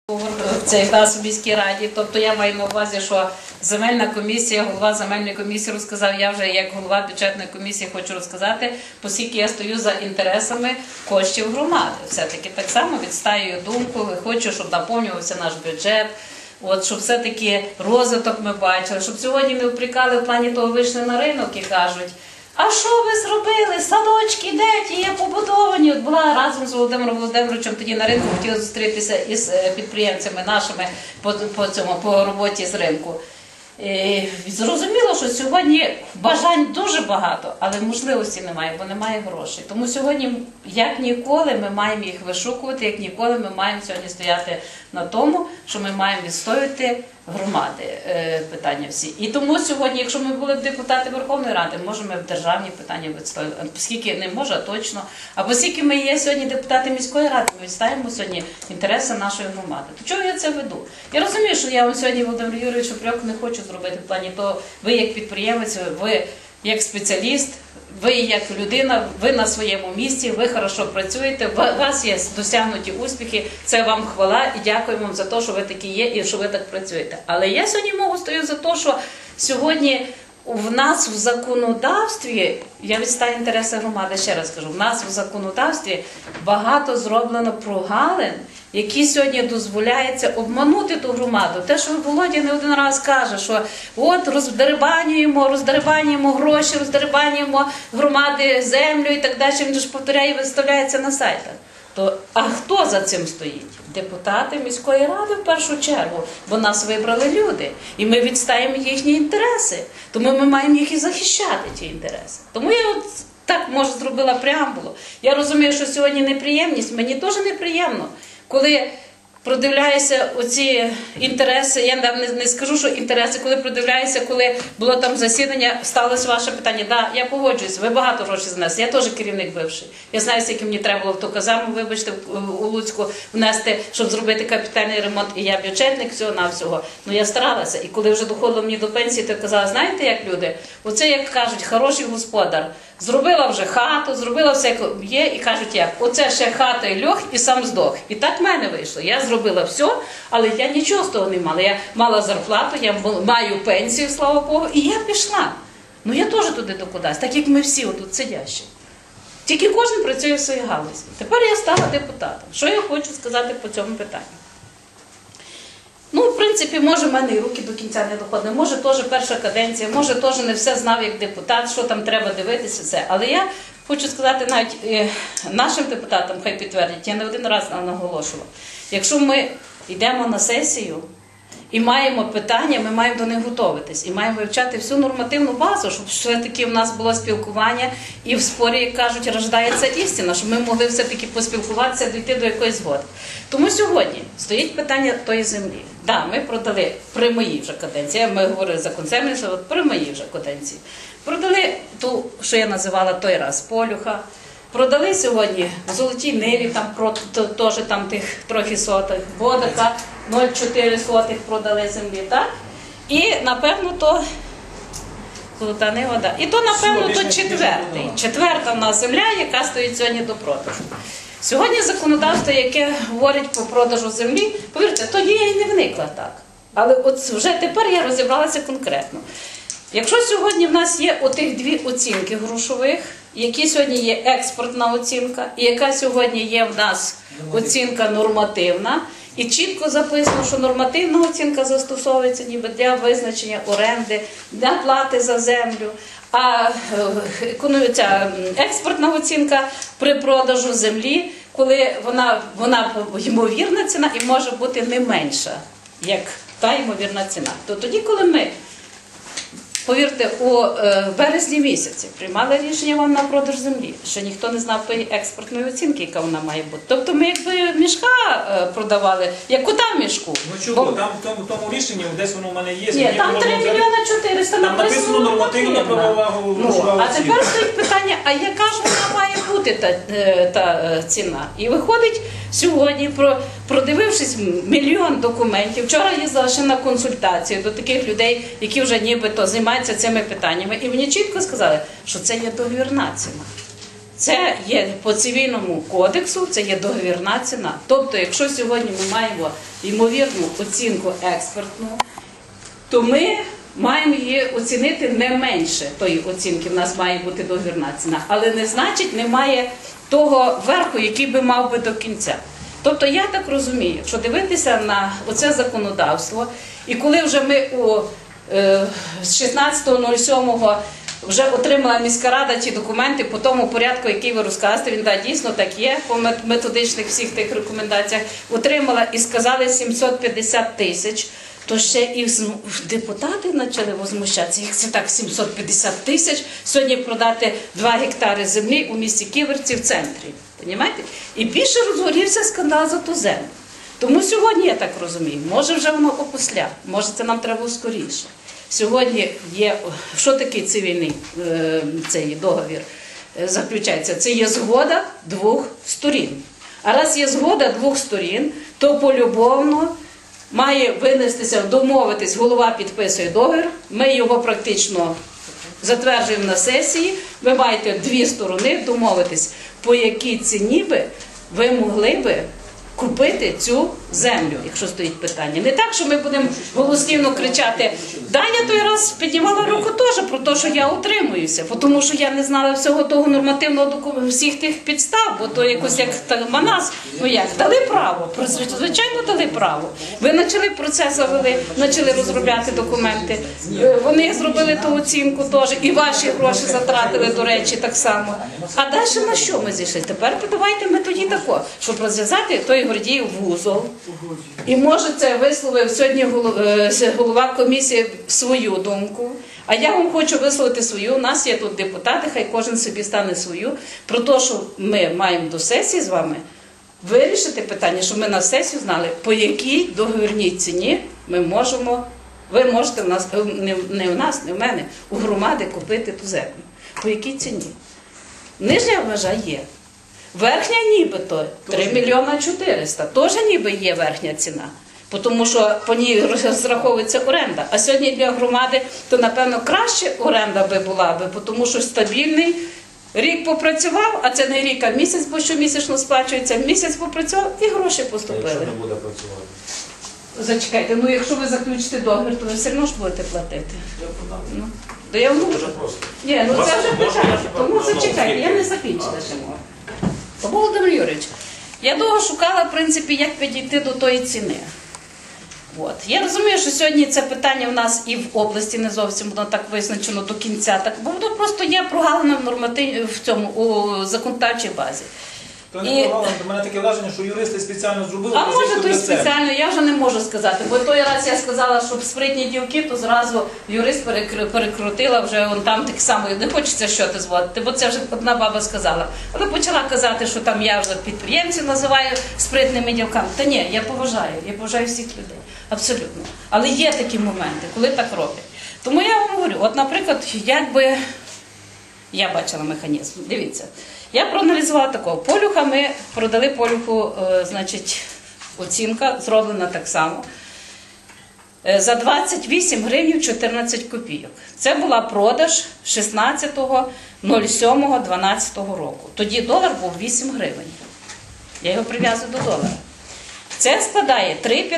в нас у міській раді. Тобто я маю на увазі, що земельна комісія, голова земельної комісії розказав, я вже як голова бюджетної комісії хочу розказати, оскільки я стою за інтересами коштів громади. Все-таки так само відстаю думку, хочу, щоб наповнювався наш бюджет, щоб все-таки розвиток ми бачили, щоб сьогодні не впрекали в плані того, вийшли на ринок і кажуть, а що ви зробили? Садочки де ті є побудовані? От була разом з Володимиром Володимировичем тоді на ринку, хотіла зустрітися із підприємцями нашими по роботі з ринку. Зрозуміло, що сьогодні бажань дуже багато, але можливості немає, бо немає грошей. Тому сьогодні, як ніколи, ми маємо їх вишукувати, як ніколи ми маємо сьогодні стояти на тому, що ми маємо відстоювати громади питання всі. І тому сьогодні, якщо ми були депутати Верховної Ради, можемо в державні питання відстоювати, оскільки не може, а точно. Або оскільки ми є сьогодні депутати міської ради, ми відстоюємо сьогодні інтереси нашої громади. То чого я це веду? Я розумію, що я вам сьогодні, Володимир Юрійович, упрек не хочу зробити в плані того, ви як підприємець, ви як спеціаліст, ви як людина, ви на своєму місці, ви хорошо працюєте, у вас є досягнуті успіхи, це вам хвала і дякую вам за те, що ви такі є і що ви так працюєте. Але я сьогодні стою за те, що сьогодні в нас в законодавстві, я відстаю інтереси громади, ще раз кажу, в нас в законодавстві багато зроблено прогалин, які сьогодні дозволяється обманути ту громаду. Те, що Володя не один раз каже, що от роздерибанюємо гроші, роздерибанюємо громади землю і так далі, він ж повторяє і виставляється на сайтах. А хто за цим стоїть? Депутати міської ради в першу чергу, бо нас вибрали люди. І ми відстаємо їхні інтереси. Тому ми маємо їх і захищати, ті інтереси. Тому я так, може, зробила преамбулу. Я розумію, що сьогодні неприємність, мені теж неприємно, коли продивляюся оці інтереси, я не скажу, що інтереси, коли продивляюся, коли було там засідання, сталося ваше питання. Так, я погоджуюсь, ви багато грошей занесли, я теж керівник бивший. Я знаю, скільки мені треба було в ту казарму, вибачте, у Луцьку внести, щоб зробити капітальний ремонт, і я бюджетник всього-навсього. Ну я старалася, і коли вже доходило мені до пенсії, то я казала, знаєте, як люди, оце, як кажуть, хороший господар, зробила вже хату, зробила все, як є, і кажуть, як, оце ще хата і льох, і сам здох. І так в мене вийшло. Я зробила все, але я нічого з того не мала. Я мала зарплату, я маю пенсію, слава Богу, і я пішла. Ну я теж туди докудась, так як ми всі отут сидящі. Тільки кожен працює в своїй галузі. Тепер я стала депутатом. Що я хочу сказати по цьому питанню? Ну, в принципі, може, в мене і руки до кінця не доходили, може, теж перша каденція, може, теж не все знав як депутат, що там треба дивитися, все. Але я хочу сказати навіть нашим депутатам, хай підтвердять, я не один раз наголошувала, якщо ми йдемо на сесію і маємо питання, ми маємо до них готуватись і маємо вивчати всю нормативну базу, щоб все-таки в нас було спілкування і в спорі, як кажуть, рождається істина, щоб ми могли все-таки поспілкуватися, дійти до якоїсь згоди. Тому сьогодні стоїть питання тої землі. Так, ми продали при моїй вже каденції, ми говорили за концерни, що при моїй вже каденції. Продали ту, що я називала той раз, Полюха. Продали сьогодні в Золотій Ниві, там теж там тих трохи сотих, Бодака, 0,4 сотих продали землі, так? І, напевно, то Золота Нива, да. І то, напевно, то четверта в нас земля, яка стоїть сьогодні до продажу. Сьогодні законодавство, яке говорить про продажу землі, повірте, тоді я і не вникла так. Але от вже тепер я розібралася конкретно. Якщо сьогодні в нас є отих дві оцінки грошових, які сьогодні є експортна оцінка, і яка сьогодні є в нас оцінка нормативна, і чітко записано, що нормативна оцінка застосовується ніби для визначення оренди, для плати за землю, а ця експортна оцінка при продажу землі, коли вона ймовірна ціна і може бути не менша, як та ймовірна ціна. То тоді, коли ми, повірте, у березні місяці приймали рішення вам на продаж землі, що ніхто не знав тої експортної оцінки, яка вона має бути. Тобто ми якби мішка продавали, як кота в мішку. Ну чого? Там в тому рішенні, десь воно в мене є. Ні, там 3 мільйони 400 там написано нормативна правова грошова оцінка. А тепер стоїть питання, а яка ж вона має бути та ціна? І виходить сьогодні, продивившись мільйон документів, вчора їздила ще на консультацію до таких людей, які вже нібито займаються цими питаннями, і мені чітко сказали, що це є договірна ціна. Це є по цивільному кодексу, це є договірна ціна. Тобто, якщо сьогодні ми маємо ймовірну оцінку експертну, то ми маємо її оцінити не менше тої оцінки, в нас має бути договірна ціна. Але не значить, немає того верху, який би мав би до кінця. Тобто я так розумію, якщо дивитися на оце законодавство, і коли вже ми з 16.07 вже отримала міська рада ті документи по тому порядку, який ви розказуєте, він дійсно так є, по методичних всіх тих рекомендаціях, отримала і сказали 750 тисяч, то ще і депутати почали возмущатися, як це так 750 тисяч, сьогодні продати 2 гектари землі у місті Ківерці в центрі. Понімаєте? І більше розгорівся скандал за ту землю. Тому сьогодні, я так розумію, може вже воно опосля, може це нам треба скоріше. Сьогодні є, що таке цивільний цей договір заключається? Це є згода 2 сторін. А раз є згода 2 сторін, то полюбовно має винестися, домовитись, голова підписує договір, ми його практично затверджуємо на сесії, ви маєте 2 сторони домовитись, по якій ціні би ви могли би купити цю землю, якщо стоїть питання. Не так, що ми будемо голослівно кричати. Да, я той раз піднімала руку теж про те, що я утримуюся, тому що я не знала всього того нормативного документу, всіх тих підстав, бо то якось як манас, ну як, дали право, звичайно дали право. Ви почали процес, завели, почали розробляти документи, вони зробили ту оцінку теж, і ваші гроші затратили, до речі, так само. А далі на що ми зійшли? Тепер давайте ми тоді тако, щоб розв'язати той Гордіїв вузол. І може це висловив сьогодні голова комісії свою думку. А я вам хочу висловити свою. У нас є тут депутати, хай кожен собі стане свою. Про те, що ми маємо до сесії з вами вирішити питання, щоб ми на сесію знали, по якій договірній ціні ми можемо, ви можете в нас, не в нас, не в мене, у громади купити ту землю. По якій ціні? Нижня межа є. Верхня нібито 3 мільйона 400. Теж ніби є верхня ціна. Тому що по ній розраховується оренда. А сьогодні для громади, то напевно краще оренда би була би, тому що стабільний рік попрацював, а це не рік, а місяць, бо щомісячно сплачується, місяць попрацював і гроші поступили. Якщо не буде працювати. Зачекайте, ну якщо ви заключите договір, то ви все одно ж будете платити. Ну, то я вам Дуже просто. Ні, ну це вже питання. Тому зачекайте, я не закінчила ще мову. Володимир Юрійович, я довго шукала, в принципі, як підійти до тої ціни. От. Я розумію, що сьогодні це питання в нас і в області не зовсім воно так визначено до кінця, так, бо воно просто є прогалина в цьому, у законодавчій базі. То не прогалина, до мене таке враження, що юристи спеціально зробили А може позицію то й для себе. спеціально, я вже не можу сказати, бо той раз я сказала, що спритні дівки, то зразу юрист перекрутила вже вон там так само, не хочеться щось зводити, бо це вже одна баба сказала. Вона почала казати, що там я вже підприємців називаю спритними дівками. Та ні, я поважаю всіх людей, абсолютно. Але є такі моменти, коли так роблять. Тому я вам говорю, от наприклад, якби я бачила механізм, дивіться. Я проаналізувала такого. Полюха ми продали Полюху, значить, оцінка зроблена так само. За 28 гривень 14 копійок. Це була продаж 16.07.12 року. Тоді долар був 8 гривень. Я його прив'язую до долара. Це складає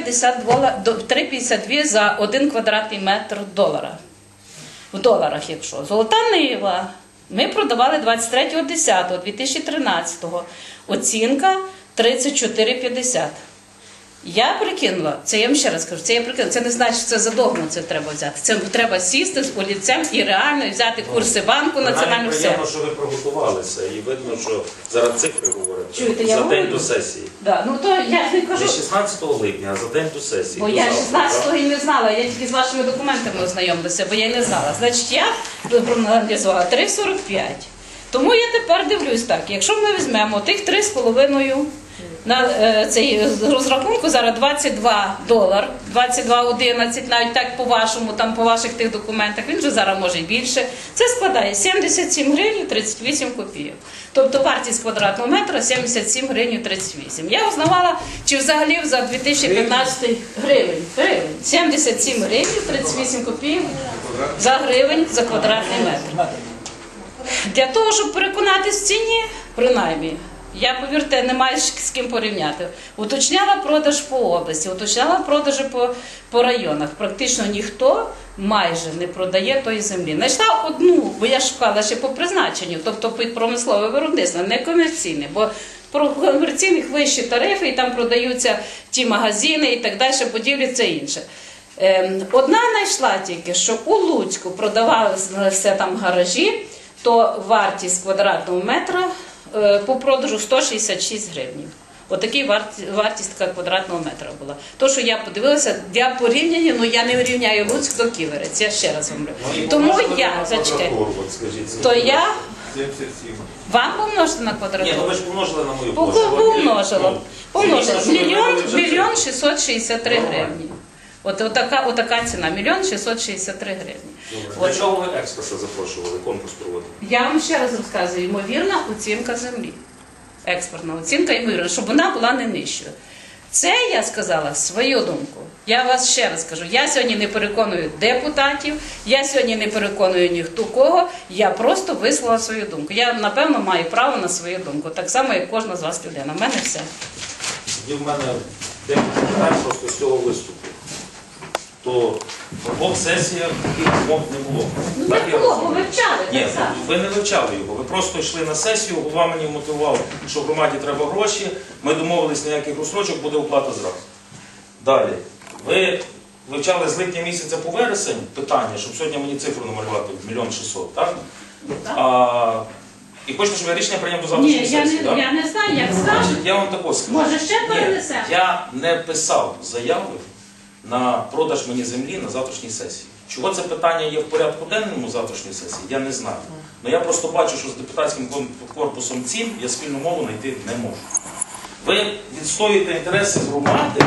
3,52 за 1 квадратний метр долара. В доларах, якщо. Золота Нива. Ми продавали 23.10.2013. Оцінка 34,50. Я прикинула, це я вам ще раз кажу, це я прикинула, це не значить, що це за догму це треба взяти. Це треба сісти з олівцем і реально взяти курси банку, національну все. Приємно, що ви приготувалися і видно, що зараз цифри говорять. Чуєте, я за говорю? день до сесії. Да, ну то я не кажу, Не 16 липня, а за день до сесії. бо до я завтра, 16-го і не знала, я тільки з вашими документами ознайомилася, бо я й не знала. Значить, я проаналізувала 3,45. Тому я тепер дивлюсь так, якщо ми візьмемо тих 3,5 на цей розрахунку зараз $22, 22,11, навіть так по-вашому, там по ваших тих документах, він вже зараз може і більше. Це складає 77 гривень 38 копійок. Тобто вартість квадратного метра 77 гривень 38. Я узнавала, чи взагалі за 2015 гривень. 77 гривень 38 копійок за гривень за квадратний метр. для того, щоб переконатись в ціні, принаймні, я, повірте, не маю з ким порівняти. Уточняла продаж по області, уточняла продажі по районах. Практично ніхто майже не продає тої землі. Знайшла одну, бо я шукала ще по призначенню, тобто під промислове виробництво, не комерційне, бо про комерційних вищі тарифи, і там продаються ті магазини і так далі, будівлі, це інше. Одна знайшла тільки, що у Луцьку продавалися там гаражі, то вартість квадратного метра по продажу 166 гривень. Отакий вартість така квадратного метра була. То, що я подивилася, для порівняння, ну я не рівняю Луцьк до Ківерець, я ще раз говорю. Тому я, зачекайте, то я вам помножити на квадратуру? Ні, ну ви ж помножили на мою Помножила. Помножила. Помножила. Мільйон 663 гривні. Отака ціна, 1 663 гривні. Для чого ви експерта запрошували, конкурс проводили? Я вам ще раз розказую, ймовірна оцінка землі. Експертна оцінка, ймовірна, щоб вона була не нижчою. Це я сказала свою думку. Я вас ще раз кажу, я сьогодні не переконую депутатів, я сьогодні не переконую ніхто кого, я просто висловила свою думку. Я, напевно, маю право на свою думку, так само, як кожна з вас людина. В мене все. Тоді в мене декілька питань просто з цього виступу. То на двох сесіях таких умов не було. Ну Так не я було, розумію? бо вивчали. Ні, так само. ви не вивчали його, ви просто йшли на сесію, голова мені мотивував, що громаді треба гроші, ми домовились, ніяких розстрочок, буде оплата зразу. Далі. Ви вивчали з липня місяця по вересень питання, щоб сьогодні мені цифру намалювати, 1 600 000, так? Так. І хочете, щоб я рішення прийняв до Ні, завтрашньої сесії, так? я не знаю, як скажете. Я вам також скажу. Може, ще Ні, перенесемо? я не писав заяви на продаж мені землі на завтрашній сесії. Чого це питання є в порядку денному завтрашньої сесії, я не знаю. Але я просто бачу, що з депутатським корпусом цін я спільну мову знайти не можу. Ви відстоюєте інтереси громади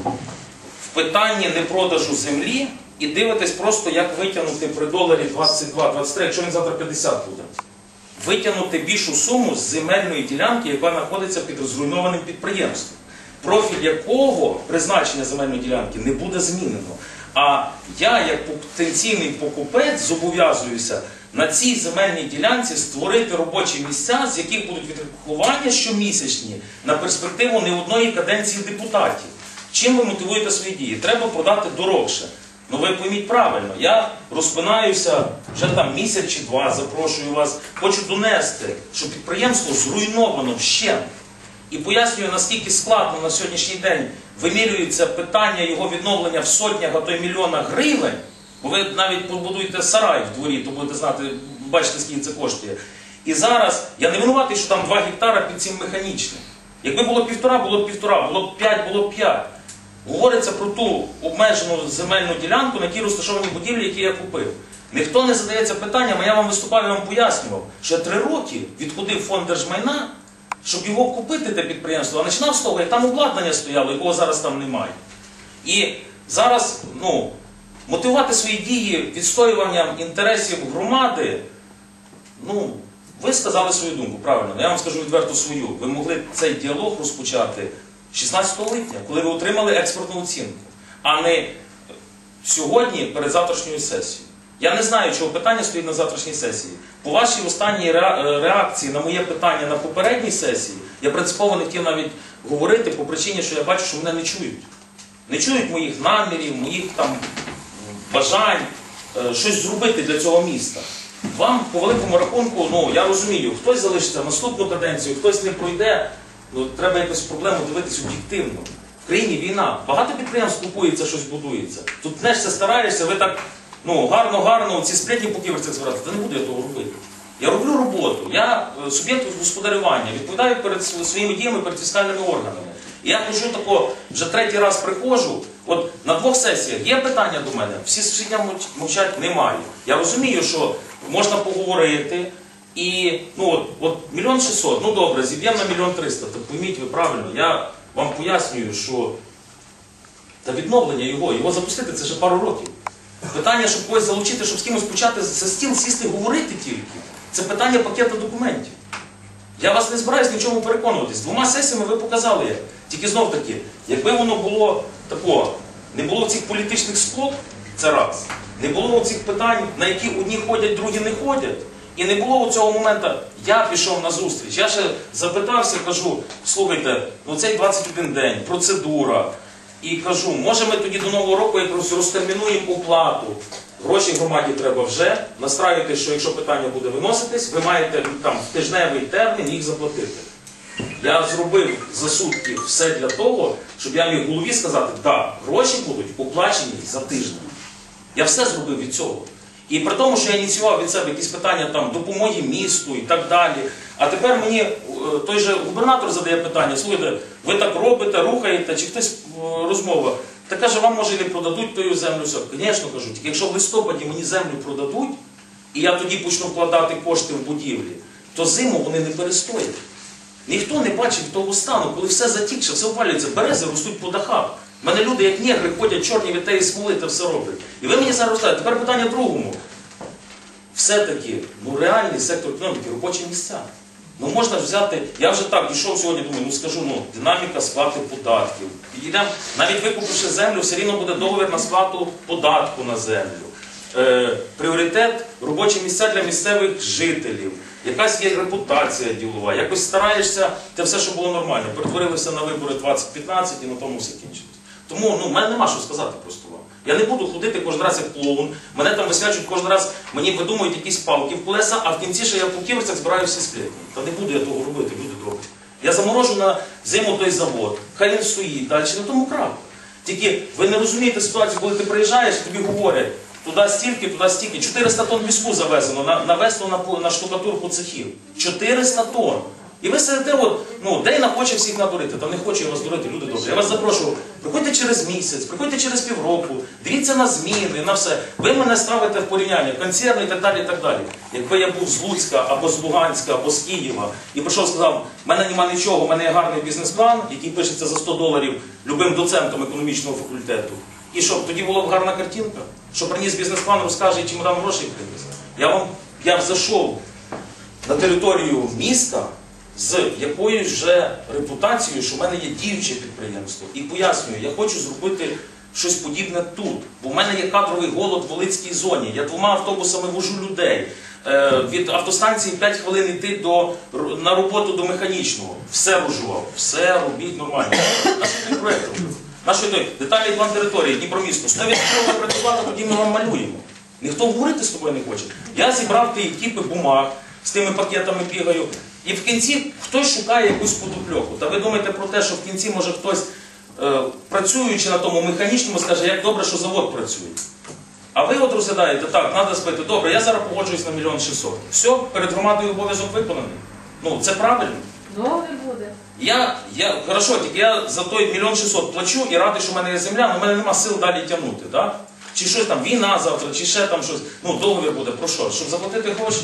в питанні непродажу землі і дивитесь просто, як витягнути при доларі 22-23, якщо він завтра 50 буде. Витягнути більшу суму з земельної ділянки, яка знаходиться під зруйнованим підприємством, профіль якого призначення земельної ділянки не буде змінено. А я, як потенційний покупець, зобов'язуюся на цій земельній ділянці створити робочі місця, з яких будуть відрахування щомісячні на перспективу не одної каденції депутатів. Чим ви мотивуєте свої дії? Треба продати дорогше. Ну ви пойміть правильно, я розпинаюся вже там місяць чи два, запрошую вас, хочу донести, що підприємство зруйновано вщент. І пояснюю, наскільки складно на сьогоднішній день вимірюється питання його відновлення в сотнях, а то й мільйонах гривень, бо ви навіть побудуєте сарай в дворі, то будете знати, бачите, скільки це коштує. І зараз, я не винуватий, що там 2 гектара під цим механічним. Якби було 1,5, було б 1,5, було б 5, було б 5. Говориться про ту обмежену земельну ділянку, на якій розташовані будівлі, які я купив. Ніхто не задається питанням, а я вам виступав і вам пояснював, що я 3 роки відходив фонд держмайна, щоб його купити, те підприємство, а починав з того, як там обладнання стояло, якого зараз там немає. І зараз, мотивувати свої дії відстоюванням інтересів громади, ви сказали свою думку, правильно, я вам скажу відверто свою. Ви могли цей діалог розпочати 16 липня, коли ви отримали експертну оцінку, а не сьогодні перед завтрашньою сесією. Я не знаю, чого питання стоїть на завтрашній сесії. По вашій останній реакції на моє питання на попередній сесії, я принципово не хотів навіть говорити по причині, що я бачу, що мене не чують. Не чують моїх намірів, моїх там бажань щось зробити для цього міста. Вам, по великому рахунку, я розумію, хтось залишиться наступну каденцію, хтось не пройде, треба якусь проблему дивитися об'єктивно. В країні війна, багато підприємств купується, щось будується. Тут нешся, стараєшся, ви так гарно, ці сплетні по ківерцях збирати, та не буду я того робити. Я роблю роботу, я суб'єкт господарювання, відповідаю перед своїми діями, перед фіскальними органами. І я хожу тако, вже 3-й раз приходжу, от на 2 сесіях є питання до мене, всі сусідня мовчать, немає. Я розумію, що можна поговорити, і, от 1 600 000, добре, зіб'ємо на 1 300 000, так пойміть ви правильно, я вам пояснюю, що та відновлення його запустити, це ще пару років. Питання, щоб когось залучити, щоб з кимось почати за стіл сісти, говорити тільки, це питання пакету документів. Я вас не збираюсь нічому переконуватись. 2 сесіями ви показали як. Тільки знов таки, якби воно було такого, не було цих політичних склок, це раз, не було цих питань, на які одні ходять, другі не ходять, І не було цього моменту, я пішов на зустріч, я ще запитався, кажу, слухайте, ну цей 21 день, процедура. І кажу, може ми тоді до Нового року якось розтермінуємо оплату. Гроші громаді треба вже, настраюйте, що якщо питання буде виноситись, ви маєте там в тижневий термін їх заплатити. Я зробив за сутки все для того, щоб я міг голові сказати, так, гроші будуть оплачені за тиждень. Я все зробив від цього. І при тому, що я ініціював від себе якісь питання там, допомоги місту і так далі. А тепер мені той же губернатор задає питання, слухайте, ви так робите, рухаєте, чи хтось розмова. Та каже, вам може і не продадуть тою землю. Звісно, кажу, тільки якщо в листопаді мені землю продадуть, і я тоді почну вкладати кошти в будівлі, то зиму вони не перестоять. Ніхто не бачить того стану, коли все затікше, все обвалюється, берези ростуть по дахах. У мене люди, як негри, ходять чорні від тієї смоли та все роблять. І ви мені зараз розказуєте. Тепер питання другому. Все-таки, реальний сектор економіки, робочі місця. Можна ж взяти, я вже так пішов сьогодні, думаю, скажу, динаміка сплати податків. Підійдемо, навіть викупивши землю, все рівно буде договір на сплату податку на землю. Пріоритет – робочі місця для місцевих жителів. Якась є репутація ділова, якось стараєшся, те все, що було нормально. Перетворилися на вибори 2015 і на тому все кінчилось. Тому в мене нема що сказати просто вам. Я не буду ходити кожен раз як клоун, мене там висвячують кожен раз, мені видумують якісь палки в колеса, а в кінці ще я по ківерцях збираю всі сплетні. Та не буду я того робити, люди добрі. Я заморожу на зиму той завод, хай він стоїть, далі на тому крапку. Тільки ви не розумієте ситуацію, коли ти приїжджаєш, тобі говорять, туди стільки, 400 тонн піску завезено, навезено на штукатурку цехів. 400 тонн. І ви сидите, Дейна хоче всіх надурити, та не хочу я вас дурити, люди добрі. Я вас запрошую, приходьте через місяць, приходьте через півроку, дивіться на зміни, на все. Ви мене ставите в порівняння, концерни і так далі, і так далі. Якби я був з Луцька, або з Луганська, або з Києва, і прийшов і сказав, в мене нема нічого, в мене є гарний бізнес-план, який пишеться за $100 любим доцентом економічного факультету. І що, тоді була б гарна картинка? Що приніс бізнес-план, розкаже, чим дам грошей приніс. Я зайшов на територію міста з якоюсь вже репутацією, що в мене є діюче підприємство. І пояснюю, я хочу зробити щось подібне тут. Бо в мене є кадровий голод в Волицькій зоні. Я 2 автобусами вожу людей. Від автостанції 5 хвилин йти на роботу до механічного. Все рожував, все робіть нормально. Наш той проєкт робив. Наш той детальний план території, Дніпромісто. 100% працювати, тоді ми вам малюємо. Ніхто говорити з тобою не хоче. Я зібрав ті кіпи бумаг, з тими пакетами бігаю. І в кінці хтось шукає якусь подопльоку. Та ви думаєте про те, що в кінці може хтось, працюючи на тому механічному, скаже, як добре, що завод працює. А ви розглядаєте, так, треба спити, добре, я зараз погоджуюсь на 1 600 000. Все, перед громадою обов'язок виконаний. Це правильно. Договір буде. Хорошо, тільки я за той 1 600 000 плачу і радий, що в мене є земля, але в мене нема сил далі тягнути. Так? Чи щось там, війна завтра, чи ще там щось. Договір буде про що? Щоб заплатити гроші.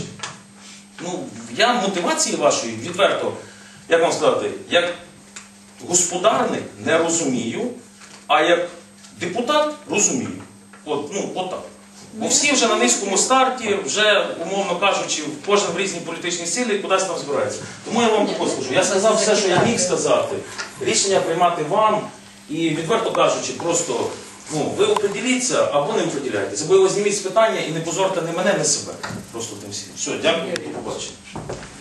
Я мотивації вашої, відверто, як вам сказати, як господарник не розумію, а як депутат розумію. Отак. Бо всі вже на низькому старті, вже, умовно кажучи, кожен в різній політичній силі кудись там збирається. Тому я вам скажу. Я сказав все, що я міг сказати. Рішення приймати вам і, відверто кажучи, просто ви определіться або не определяйтеся. Або його зніміть з питання і не позорте ні мене, ні себе. Просто тим всім. Все, дякую, до побачення.